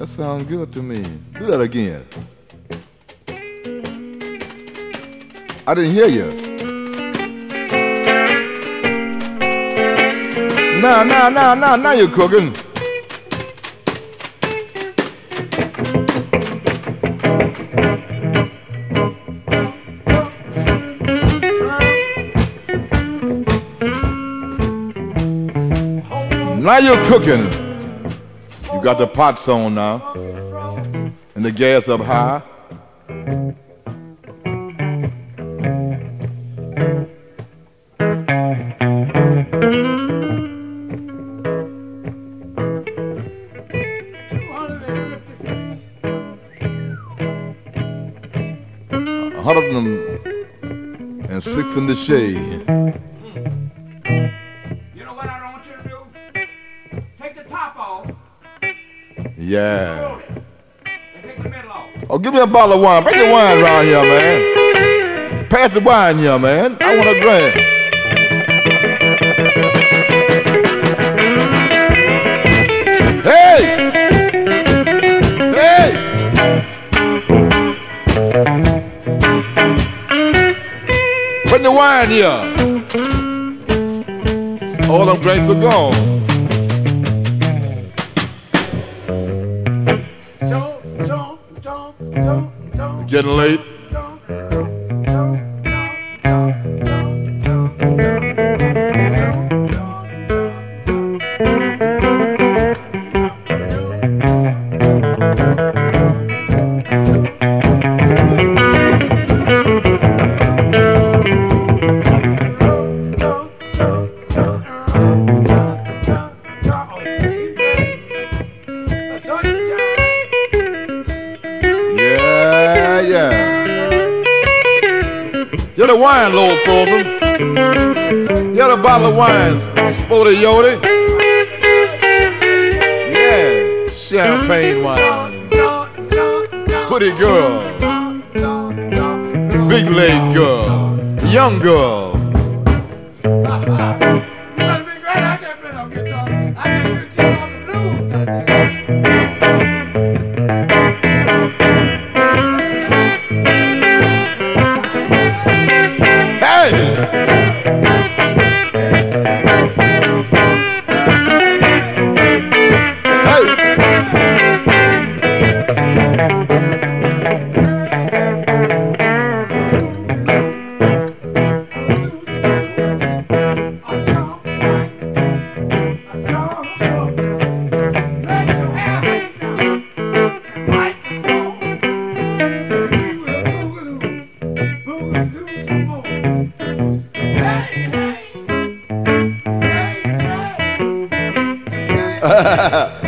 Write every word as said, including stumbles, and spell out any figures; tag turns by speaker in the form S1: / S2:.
S1: That sounds good to me. Do that again. I didn't hear you. Now, now, now, now, now you're cooking. Now you're cooking. You got the pots on now, and the gas up high. A hundred and six in the shade. Yeah. Oh, give me a bottle of wine. Bring the wine around here, man. Pass the wine here, man. I want a drink. Hey! Hey! Bring the wine here. All them drinks are gone. It's getting late. Get a wine, Lord Folsom. Get a bottle of wine, Sporty Yodi. Yeah, champagne wine. Pretty girl. Big leg girl. Young girl. Ha ha ha.